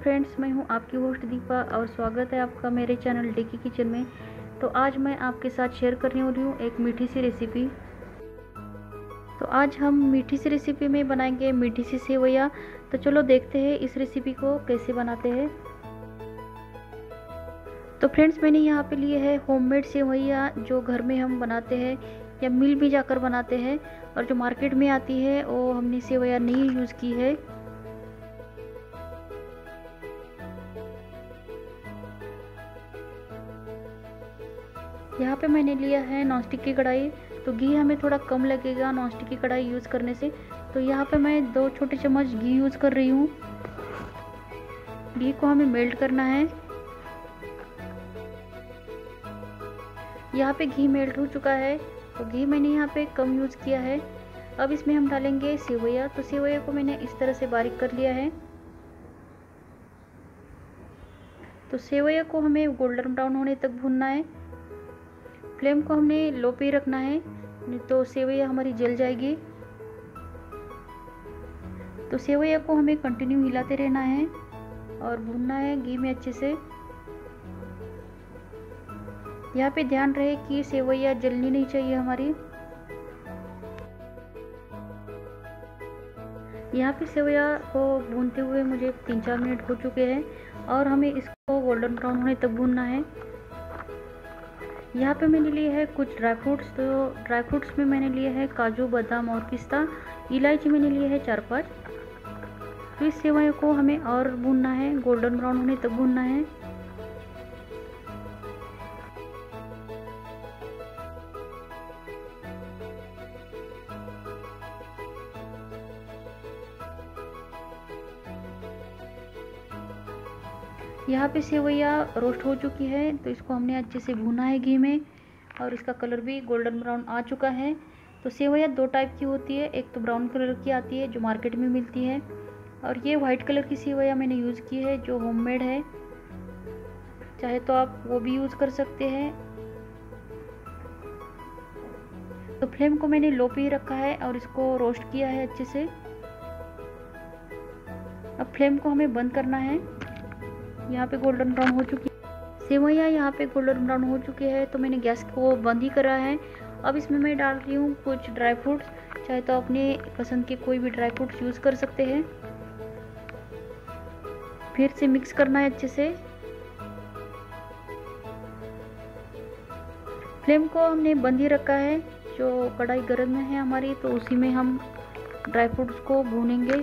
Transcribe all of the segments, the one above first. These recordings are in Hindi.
फ्रेंड्स, मैं हूं आपकी होस्ट दीपा और स्वागत है आपका मेरे चैनल डेकी किचन में। तो आज मैं आपके साथ शेयर करने वाली हूं एक मीठी सी रेसिपी। तो आज हम मीठी सी रेसिपी में बनाएंगे मीठी सी सेवइयाँ। तो चलो देखते हैं इस रेसिपी को कैसे बनाते हैं। तो फ्रेंड्स, मैंने यहाँ पे लिए है होममेड सेवइयाँ जो घर में हम बनाते हैं या मिल भी जाकर बनाते हैं, और जो मार्केट में आती है वो हमने सेवइयाँ नहीं यूज़ की है। यहाँ पे मैंने लिया है नॉनस्टिक की कढ़ाई। तो घी हमें थोड़ा कम लगेगा नॉनस्टिक की कढ़ाई यूज़ करने से। तो यहाँ पे मैं 2 छोटे चम्मच घी यूज़ कर रही हूँ। घी को हमें मेल्ट करना है। यहाँ पे घी मेल्ट हो चुका है। तो घी मैंने यहाँ पे कम यूज़ किया है। अब इसमें हम डालेंगे सेवइयाँ। तो सेवइयाँ को मैंने इस तरह से बारीक कर लिया है। तो सेवइयाँ को हमें गोल्डन ब्राउन होने तक भूनना है। फ्लेम को हमने लो पे रखना है, नहीं तो सेवइयाँ हमारी जल जाएगी। तो सेवइयाँ को हमें कंटिन्यू हिलाते रहना है और भूनना है घी में अच्छे से। यहाँ पे ध्यान रहे कि सेवइयाँ जलनी नहीं चाहिए हमारी। यहाँ पे सेवइयाँ को भूनते हुए मुझे 3-4 मिनट हो चुके हैं और हमें इसको गोल्डन ब्राउन होने तक भूनना है। यहाँ पे मैंने लिए है कुछ ड्राई फ्रूट्स। तो ड्राई फ्रूट्स में मैंने लिए है काजू, बादाम और पिस्ता। इलायची मैंने लिए है 4-5। तो इस सेवइयों को हमें और भूनना है, गोल्डन ब्राउन होने तक भूनना है। यहाँ पे सेवइयाँ रोस्ट हो चुकी है, तो इसको हमने अच्छे से भूना है घी में और इसका कलर भी गोल्डन ब्राउन आ चुका है। तो सेवइयाँ 2 टाइप की होती है, एक तो ब्राउन कलर की आती है जो मार्केट में मिलती है, और ये वाइट कलर की सेवइयाँ मैंने यूज़ की है जो होममेड है। चाहे तो आप वो भी यूज़ कर सकते हैं। तो फ्लेम को मैंने लो पे ही रखा है और इसको रोस्ट किया है अच्छे से। अब फ्लेम को हमें बंद करना है। यहाँ पे गोल्डन ब्राउन हो चुकी है सेवइयाँ, यहाँ पे गोल्डन ब्राउन हो चुके हैं, तो मैंने गैस को बंद ही करा है। अब इसमें मैं डाल रही हूँ कुछ ड्राई फ्रूट्स। चाहे तो अपने पसंद के कोई भी ड्राई फ्रूट्स यूज़ कर सकते हैं। फिर से मिक्स करना है अच्छे से। फ्लेम को हमने बंद ही रखा है। जो कढ़ाई गर्म है हमारी, तो उसी में हम ड्राई फ्रूट्स को भूनेंगे।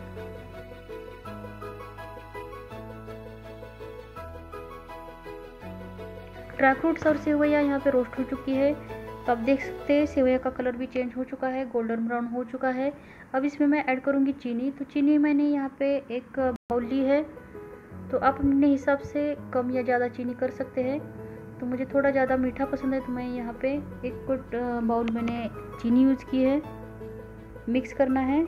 ड्राई फ्रूट्स और सेवइयाँ यहाँ पे रोस्ट हो चुकी है। तो आप देख सकते हैं सेवइयाँ का कलर भी चेंज हो चुका है, गोल्डन ब्राउन हो चुका है। अब इसमें मैं ऐड करूँगी चीनी। तो चीनी मैंने यहाँ पे एक बाउल ली है। तो आप अपने हिसाब से कम या ज़्यादा चीनी कर सकते हैं। तो मुझे थोड़ा ज़्यादा मीठा पसंद है, तो मैं यहाँ पे 1 बाउल मैंने चीनी यूज़ की है। मिक्स करना है।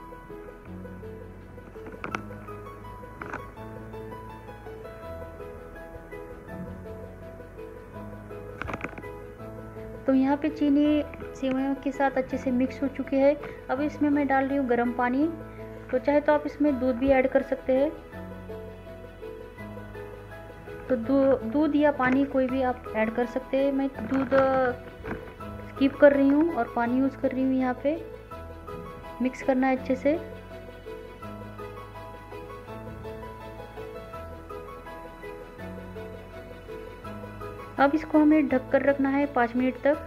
तो यहाँ पे चीनी सेवइयों के साथ अच्छे से मिक्स हो चुकी है। अब इसमें मैं डाल रही हूँ गर्म पानी। तो चाहे तो आप इसमें दूध भी ऐड कर सकते हैं। तो दूध या पानी कोई भी आप ऐड कर सकते हैं। मैं दूध स्किप कर रही हूँ और पानी यूज़ कर रही हूँ। यहाँ पे मिक्स करना है अच्छे से। अब इसको हमें ढक कर रखना है 5 मिनट तक।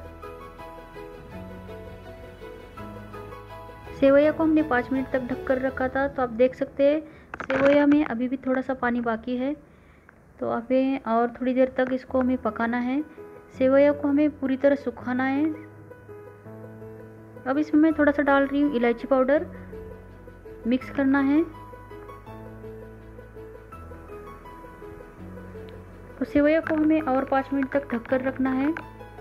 सेवइयाँ को हमने 5 मिनट तक ढक कर रखा था। तो आप देख सकते हैं सेवइयाँ में अभी भी थोड़ा सा पानी बाकी है। तो हमें और थोड़ी देर तक इसको हमें पकाना है। सेवइयाँ को हमें पूरी तरह सुखाना है। अब इसमें मैं थोड़ा सा डाल रही हूँ इलायची पाउडर। मिक्स करना है। तो सेवइयाँ को हमें और 5 मिनट तक ढक कर रखना है।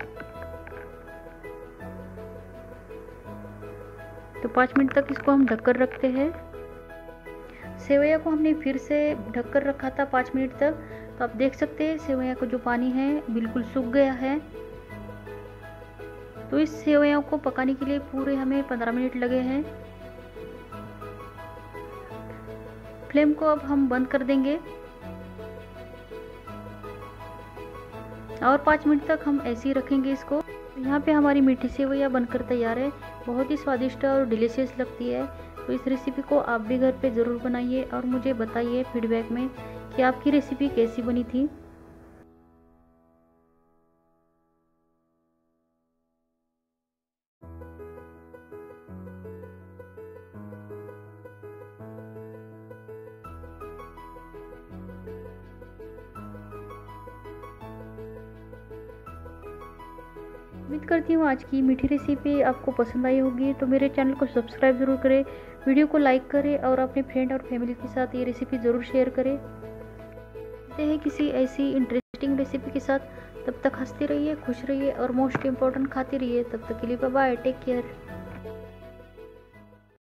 तो 5 मिनट तक इसको हम ढक कर रखते हैं। सेवइयाँ को हमने फिर से ढक कर रखा था 5 मिनट तक। तो आप देख सकते हैं सेवइयाँ का जो पानी है बिल्कुल सूख गया है। तो इस सेवइयों को पकाने के लिए पूरे हमें 15 मिनट लगे हैं। फ्लेम को अब हम बंद कर देंगे और 5 मिनट तक हम ऐसे ही रखेंगे इसको। यहाँ पे हमारी मीठी सेवइयाँ बनकर तैयार है। बहुत ही स्वादिष्ट और डिलीशियस लगती है। तो इस रेसिपी को आप भी घर पे ज़रूर बनाइए और मुझे बताइए फीडबैक में कि आपकी रेसिपी कैसी बनी थी। उम्मीद करती हूँ आज की मीठी रेसिपी आपको पसंद आई होगी। तो मेरे चैनल को सब्सक्राइब ज़रूर करें, वीडियो को लाइक करें और अपने फ्रेंड और फैमिली के साथ ये रेसिपी ज़रूर शेयर करें। मिलते हैं किसी ऐसी इंटरेस्टिंग रेसिपी के साथ। तब तक हंसते रहिए, खुश रहिए और मोस्ट इम्पोर्टेंट खाते रहिए। तब तक के लिए बाय बाय, टेक केयर।